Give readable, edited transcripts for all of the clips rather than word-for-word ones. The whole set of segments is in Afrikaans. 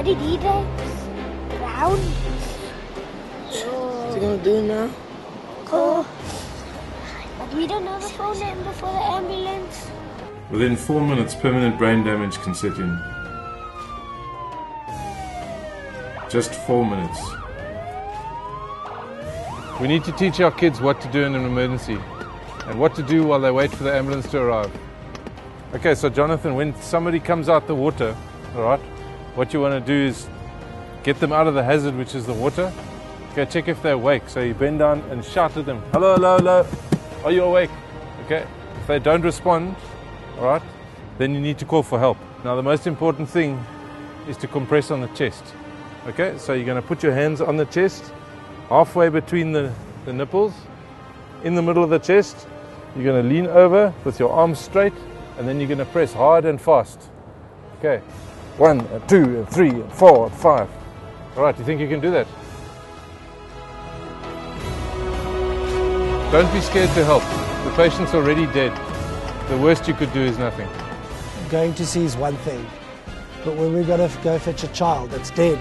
did he die? Drowned. What's he gonna do now? Go. But we don't know the phone number for the ambulance. Within 4 minutes, permanent brain damage can set in. Just 4 minutes. We need to teach our kids what to do in an emergency and what to do while they wait for the ambulance to arrive. Okay, so Jonathan, when somebody comes out the water, all right, what you want to do is get them out of the hazard, which is the water. Okay, check if they're awake. So you bend down and shout at them, hello, hello, hello, are you awake? Okay, if they don't respond, all right, then you need to call for help. Now the most important thing is to compress on the chest. Okay, so you're going to put your hands on the chest, halfway between the nipples, in the middle of the chest. You're going to lean over with your arms straight, and then you're going to press hard and fast. Okay, 1, 2, 3, 4, 5. All right, you think you can do that? Don't be scared to help. The patient's already dead. The worst you could do is nothing. Going to see is one thing, but when we've got to go fetch a child that's dead,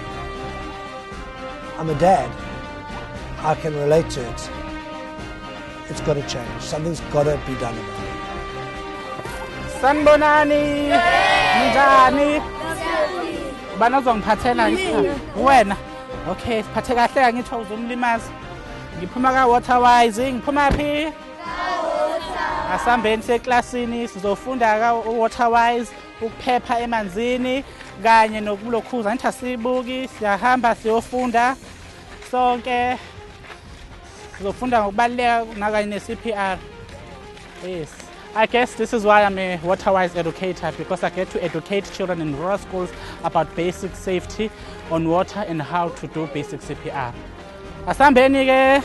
I'm a dad. I can relate to it. It's got to change. Something's got to be done about it. Sanbonani! Njani? Bana uzongiphathela wena. Okay, siphathe kahle angitsho uzumlimaza. Ngiphuma ka WaterWise, ngiphuma phi? Asambeni seklasini sizofunda ka WaterWise ukuphepha emanzini kanye nokulokhuza ngithi asibuki siyahamba siyofunda sonke sizofunda ngokubaleka nakanye ne-CPR. Yes, I guess this is why I'm a WaterWise educator, because I get to educate children in rural schools about basic safety on water and how to do basic CPR. Asambeni ke.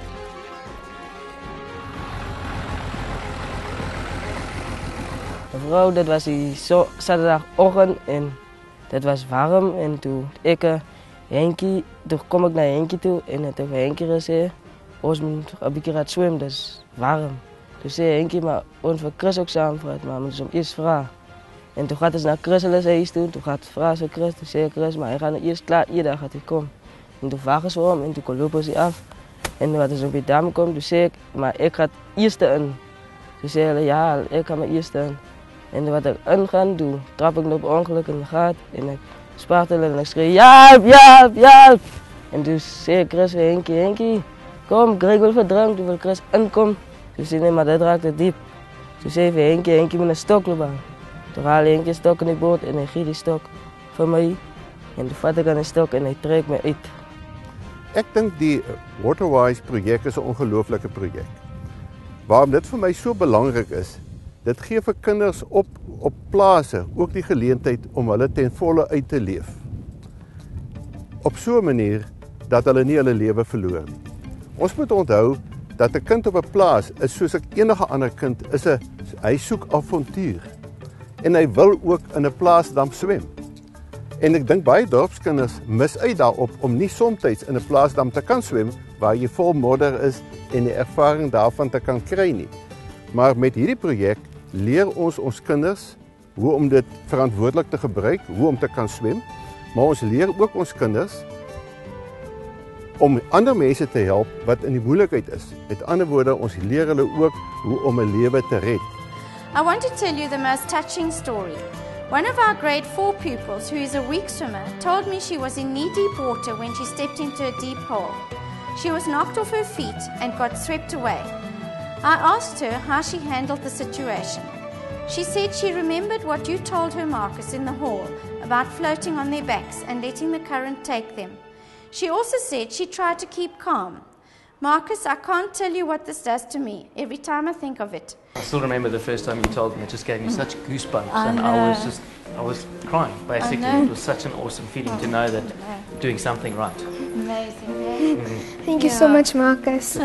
Mevrouw, dat was die zaterdagochtend en dat was warm en toen kom ik naar Henkie toe en toen Henkie gezegd, ons moet een beetje gaan zwemmen, dat is warm. Toen zei Henkie, maar ons wil Chris ook samen vragen, maar we moeten hem eerst vragen. En toen gaat hij naar Chris les toe, toen gaat vragen ze Chris, toen zei Chris, maar hij gaat eerst klaar, daar gaat hij komen. En toen vragen ze hem en toen lopen ze af. En toen hij zo'n beetje dame komt, toen zei ik, maar ik ga het eerste in. Toen zei hij, ja, ik ga maar eerste in. En wat ik ingaan, toen trap ik op ongeluk in de gat en ik spartel en ik schreeuw, help, help, help. En toen zei Chris weer, Henkie, kom, ik wil verdrank, toen wil Chris inkomen. Toen zei hij, maar dat raakte diep. Toen zei hij, Henkie met een stok lopen. Toen haal je Henkie een stok in die boot en hij geeft die stok voor mij. En toen vat ik aan die stok en hij trekt me uit. Ik denk die WaterWise project is een ongelooflijke project. Waarom dit voor mij zo belangrijk is, dit gee vir kinders op plase ook die geleentheid om hulle ten volle uit te leef. Op so 'n manier dat hulle nie hulle lewe verloor nie. Ons moet onthou dat 'n kind op 'n plaas is soos enige ander kind, hy soek avontuur. En hy wil ook in 'n plaasdam swem. En ek dink baie dorpskinders mis uit daarop om nie soms in 'n plaasdam te kan swem waar jy vol modder is en die ervaring daarvan te kan kry nie. Maar met hierdie projek leer ons kinders hoe om dit verantwoordelik te gebruik, hoe om te kan swem, maar ons leer ook ons kinders om ander mense te help wat in die moeilikheid is. Met ander woorde, ons leer hulle ook hoe om 'n lewe te red. I want to tell you the most touching story. One of our grade 4 pupils, who is a weak swimmer, told me she was in knee-deep water when she stepped into a deep hole. She was knocked off her feet and got swept away. I asked her how she handled the situation. She said she remembered what you told her, Marcus, in the hall about floating on their backs and letting the current take them. She also said she tried to keep calm. Marcus, I can't tell you what this does to me every time I think of it. I still remember the first time you told me. It just gave me such goosebumps, and I was crying basically. It was such an awesome feeling to know that doing something right. Amazing. Thank you so much, Marcus.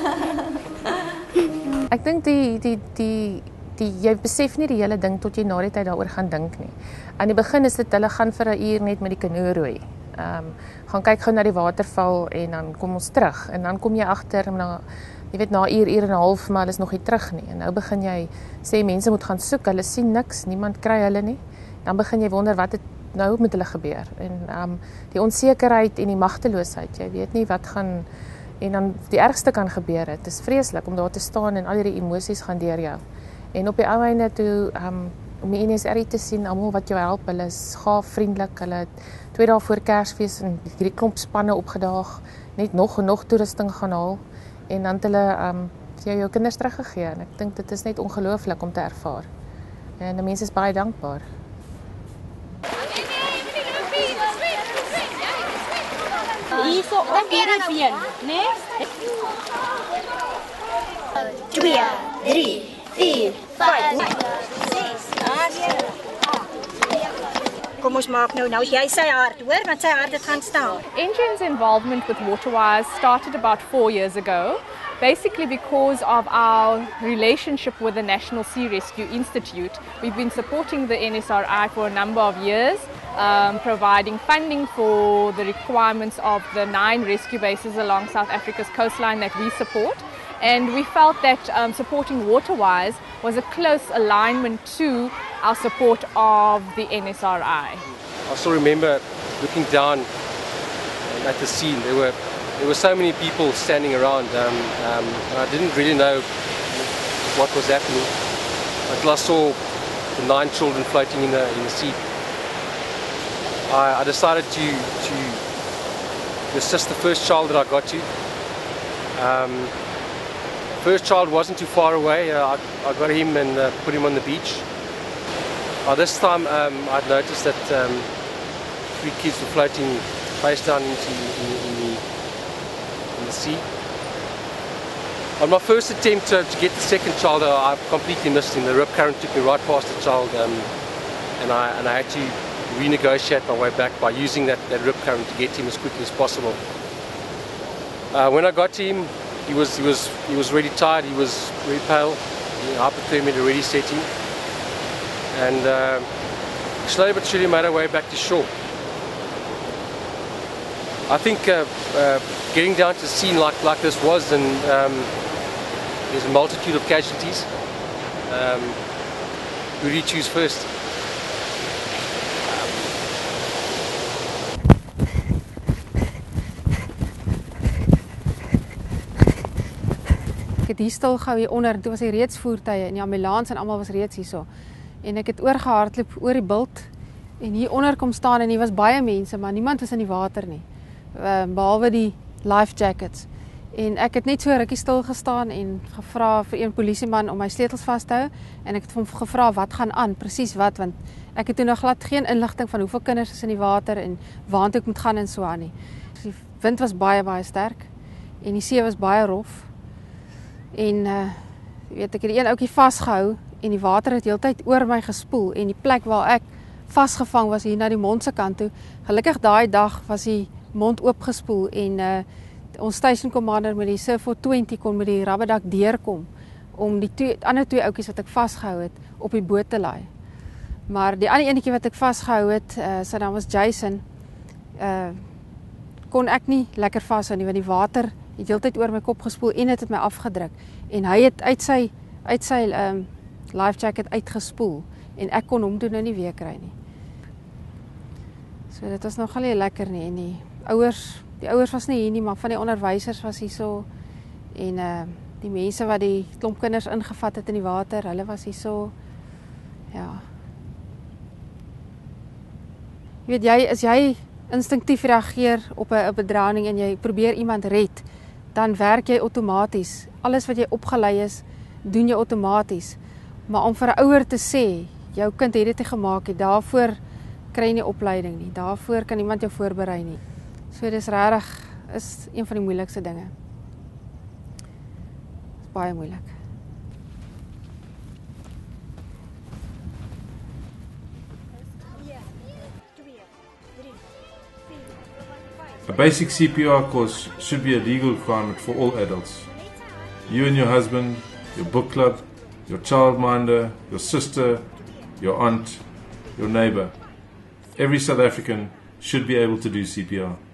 Ek dink jy besef nie die hele ding tot jy na die tyd daaroor gaan dink nie. Aan die begin is dit hulle gaan vir 'n uur net met die kanoe roei. Gaan kyk gou na die waterval en dan kom ons terug en dan kom jy agter jy weet na 'n uur en 'n half, maar hulle is nog nie terug nie. En nou begin jy sê mense moet gaan soek, hulle sien niks, niemand kry hulle nie. Dan begin jy wonder wat het nou met hulle gebeur en die onsekerheid en die magteloosheid, jy weet nie wat gaan en dan die ergste kan gebeur. Dit is vreeslik om daar te staan en al hierdie emosies gaan deur jou. En op die ou einde toe om die N.S.R.I te sien, almal wat jou help, hulle is gaaf, vriendelik, hulle 2 dae voor Kersfees en hierdie klomp spanne opgedaag, net nog en nog toerusting gaan haal en dan het hulle vir jou kinders teruggegee en ek dink dit is net ongelooflik om te ervaar. En die mense is baie dankbaar. Hierso op hierdie been, né? 2, 3, 4, 5, 6. Kom ons maak nou jy sy hart, hoor, want sy hart het gaan staan. NGN's involvement with WaterWise started about 4 years ago, basically because of our relationship with the National Sea Rescue Institute. We've been supporting the N.S.R.I for a number of years, providing funding for the requirements of the 9 rescue bases along South Africa's coastline that we support. And we felt that supporting WaterWise was a close alignment to our support of the N.S.R.I. I still remember looking down at the scene. There were so many people standing around. And I didn't really know what was happening until I saw the 9 children floating in the sea. I decided to assist the first child that I got to. First child wasn't too far away. I got him and put him on the beach. This time I'd noticed that 3 kids were floating face down in the sea. On my first attempt to get the second child, I completely missed him. The rip current took me right past the child, and I had to renegotiate my way back by using that rip current to get him as quickly as possible. When I got to him, he was really tired. He was very pale. Hypothermia had already set in, and slowly but surely made our way back to shore. I think getting down to a scene like this was, and there's a multitude of casualties. Who do you choose first? Ek het hier stil gehou hier onder, toe was die reeds voertuie en die ambulans en almal was reeds hierso. En ek het oorgehardloop oor die bult en hier onder kom staan en hier was baie mense, maar niemand was in die water nie. Behalwe die life jackets. En ek het net so rukkie stil gestaan en gevra vir een polisieman om my sleutels vas te hou en ek het hom gevra wat gaan aan, presies wat, want ek het toe nog glad geen inligting van hoeveel kinders is in die water en waartoe ek moet gaan en so aan nie. Die wind was baie sterk en die see was baie rof. En weet ek het die een ouetjie vasgehou en die water het heeltyd oor my gespoel en die plek waar ek vasgevang was hier na die mond se kant toe. Gelukkig daai dag was die mond oopgespoel en ons station commander met die Surf 420 kon met die rabbedak deurkom om die ander 2 ouetjies wat ek vasgehou het op die boot te laai. Maar die ander enetjie wat ek vasgehou het, sy naam was Jason, kon ek nie lekker vashou nie want die water het heeltyd oor my kop gespoel en het my afgedruk en hy het uit sy life jacket uitgespoel en ek kon hom toe nou nie weer kry nie. So dit was nogal nie lekker nie en die ouers was nie hier nie, maar van die onderwysers was hierso en die mense wat die klomp kinders ingevat het in die water, hulle was hierso. Ja. Jy weet as jy instinktief reageer op 'n drowning en jy probeer iemand red, dan werk jy outomaties. Alles wat jy opgelei is, doen jy outomaties. Maar om vir 'n ouer te sê, jou kind het dit gemaak het, daarvoor kry jy nie opleiding nie. Daarvoor kan iemand jou voorberei nie. So dis regtig is een van die moeilikste dinge. Dis baie moeilik. A basic CPR course should be a legal requirement for all adults. You and your husband, your book club, your childminder, your sister, your aunt, your neighbor. Every South African should be able to do CPR.